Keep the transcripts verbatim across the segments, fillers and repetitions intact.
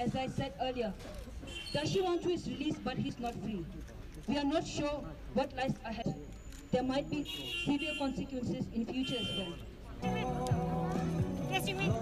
as I said earlier, Tashi Wangshu is released, but he's not free. We are not sure what lies ahead. There might be severe consequences in future as well. Yes, you mean.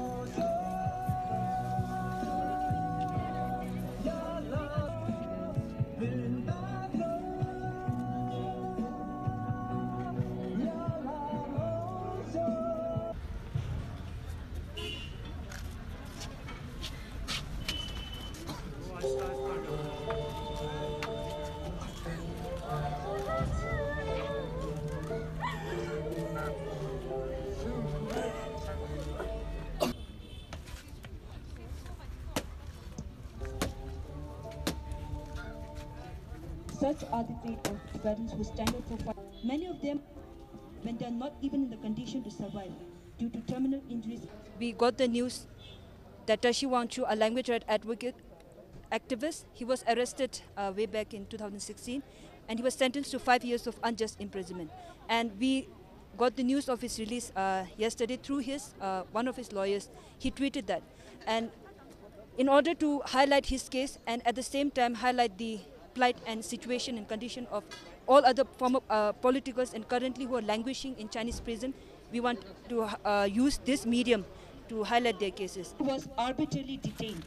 Such are the fate of the parents who stand up for fight. Many of them, when they are not even in the condition to survive due to terminal injuries. We got the news that Tashi Wangshu, a language right advocate, activist, he was arrested uh, way back in two thousand sixteen, and he was sentenced to five years of unjust imprisonment. And we got the news of his release uh, yesterday through his uh, one of his lawyers. He tweeted that, and in order to highlight his case and at the same time highlight the plight and situation and condition of all other former uh, politicals and currently who are languishing in Chinese prison, we want to uh, use this medium to highlight their cases. He was arbitrarily detained.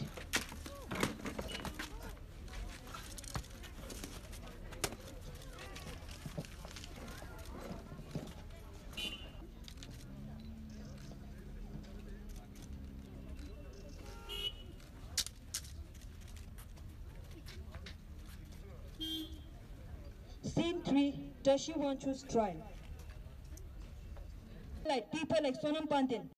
Scene three, Tashi Wangshu's trial. Like people like Sonam Pandit.